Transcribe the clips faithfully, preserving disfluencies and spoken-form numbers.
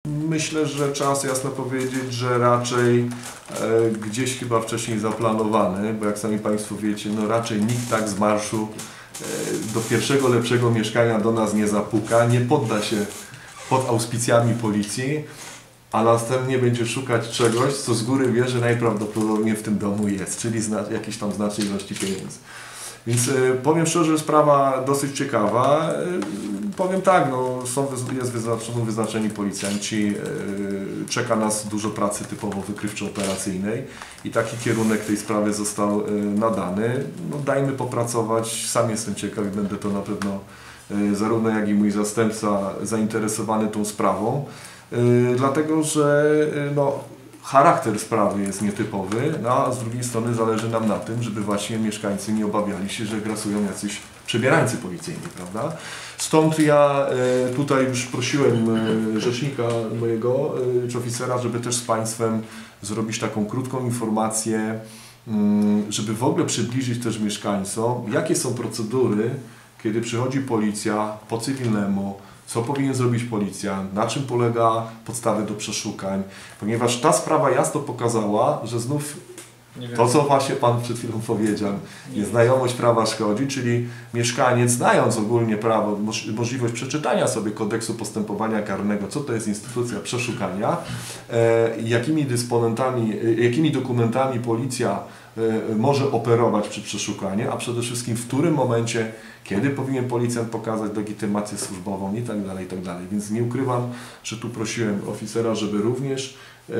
Myślę, że czas jasno powiedzieć, że raczej e, gdzieś chyba wcześniej zaplanowany, bo jak sami Państwo wiecie, no raczej nikt tak z marszu e, do pierwszego lepszego mieszkania do nas nie zapuka, nie podda się pod auspicjami policji, a następnie będzie szukać czegoś, co z góry wie, że najprawdopodobniej w tym domu jest, czyli zna, jakieś tam znacznej ilości pieniędzy. Więc y, powiem szczerze, że sprawa dosyć ciekawa. Y, powiem tak, no, są, jest wyznaczeni, są wyznaczeni policjanci, y, czeka nas dużo pracy typowo wykrywczo-operacyjnej i taki kierunek tej sprawy został y, nadany. No, dajmy popracować, sam jestem ciekaw i będę to na pewno y, zarówno jak i mój zastępca zainteresowany tą sprawą, y, dlatego że y, no, charakter sprawy jest nietypowy, no, a z drugiej strony zależy nam na tym, żeby właśnie mieszkańcy nie obawiali się, że grasują jacyś przebierańcy policyjni, prawda? Stąd ja e, tutaj już prosiłem e, rzecznika mojego, e, czy oficera, żeby też z Państwem zrobić taką krótką informację, m, żeby w ogóle przybliżyć też mieszkańcom, jakie są procedury, kiedy przychodzi policja po cywilnemu, co powinien zrobić policjant, na czym polega podstawy do przeszukań, ponieważ ta sprawa jasno pokazała, że znów to, co właśnie Pan przed chwilą powiedział, nieznajomość prawa szkodzi, czyli mieszkaniec, znając ogólnie prawo, możliwość przeczytania sobie kodeksu postępowania karnego, co to jest instytucja przeszukania, e, jakimi dysponentami, jakimi dokumentami policja e, może operować przy przeszukaniu, a przede wszystkim w którym momencie, kiedy powinien policjant pokazać legitymację służbową i tak dalej, i tak dalej. Więc nie ukrywam, że tu prosiłem oficera, żeby również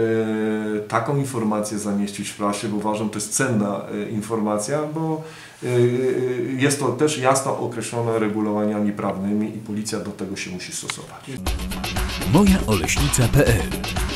e, taką informację zamieścić w prasie, bo uważam, że to jest cenna e, informacja, bo e, jest to też jasno określone regulowaniami prawnymi i policja do tego się musi stosować. moja oleśnica kropka p l